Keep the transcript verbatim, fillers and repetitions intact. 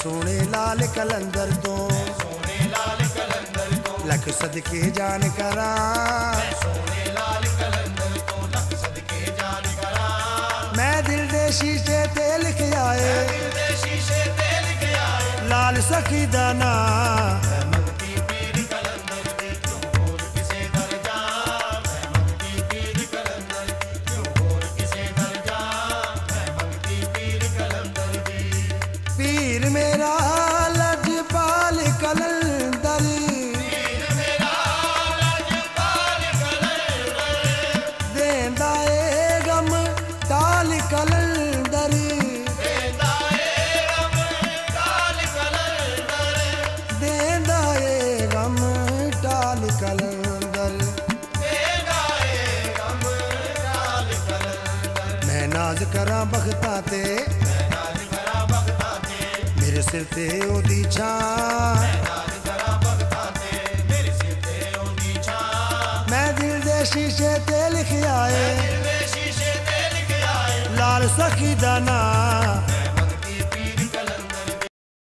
सोने लाल कलंदर तो सोने लाल कलंदर तो लख सदके जान करा सोने लाल कलंदर तो लख सदके जान करा मैं दिल दे शीशे ते लिख आए दिल दे शीशे ते लिख आए लाल सखी दा नाम मैं मंगती पीर कलंदर दी क्यों होर किसे दर जा मैं मंगती पीर कलंदर दी क्यों होर किसे दर जा मैं मंगती पीर कलंदर दी पीर मेरा लजपाल कलंदर पीर मेरा लजपाल कलंदर देंदा ए गम टाल कलंदर देंदा ए गम टाल कलंदर देंदा ए गम टाल कलंदर देंदा ए गम टाल कलंदर मैं नाज करा बख्ता ते मैं नाज करा बख्ता ते मेरे सिर ते ओदी छां नाज करा बख्ता ते मेरे सिर ते ओदी छां मैं दिल दे शीशे ते लिख आए दिल दे शीशे ते लिख आए लाल सखी दा नाम